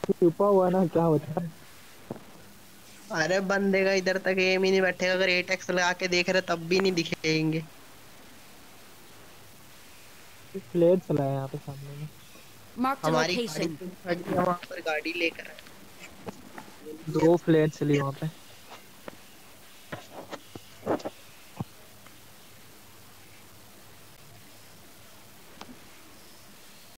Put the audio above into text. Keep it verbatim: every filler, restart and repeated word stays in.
छुपा हुआ ना क्या होता है। अरे बंदे का इधर तक एम ही नहीं बैठेगा, अगर एटेक्स लगा के देख रहे तब भी नहीं दिखेंगे। फ्लेयर चला है यहाँ पे सामने में। Marked a हमारी गाड़ी location. तो खड़ी है वहां पर, गाड़ी लेकर आए। दो फ्लेयर चली वहां पे।